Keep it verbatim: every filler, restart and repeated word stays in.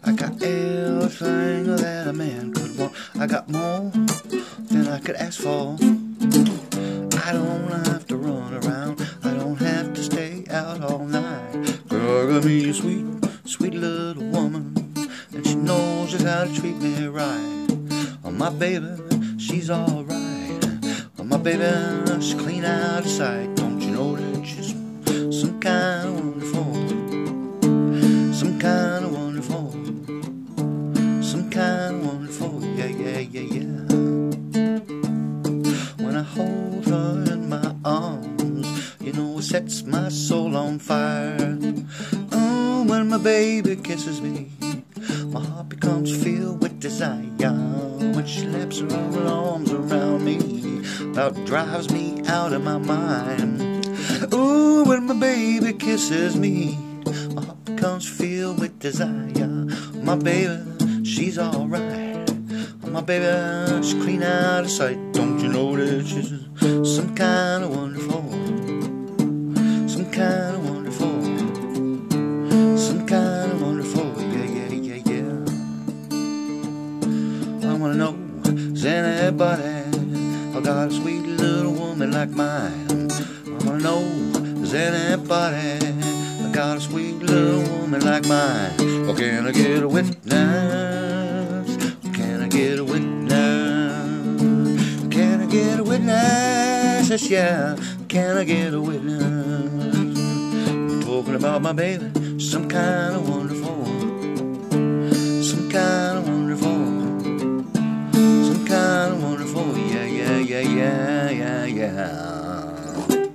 I got everything that a man could want. I got more than I could ask for. I don't have to run around, I don't have to stay out all night. Girl, I got me a sweet, sweet little woman, and she knows just how to treat me right. Oh, my baby, she's alright. Oh, my baby, she's clean out of sight. Don't you know that she's some kind of wonderful, some kind of wonderful, some kind of wonderful, yeah, yeah, yeah, yeah. When I hold her in my arms, you know it sets my soul on fire. Oh, when my baby kisses me, my heart becomes filled with desire. When she laps her arms around me, about drives me out of my mind. Ooh, when my baby kisses me, my heart becomes filled with desire. My baby, she's alright. My baby, she's clean out of sight. Don't you know that she's some kind of wonderful, some kind of wonderful, some kind of wonderful, yeah, yeah, yeah, yeah. I wanna know, is anybody got a sweet little woman like mine? I wanna know, is anybody got a sweet little woman like mine? Or can I get a witness? Can I get a witness? Can I get a witness? Yes, yeah. Can I get a witness? I'm talking about my baby, some kind of wonderful, some kind of wonderful, some kind of wonderful, yeah, yeah, yeah, yeah, yeah, yeah.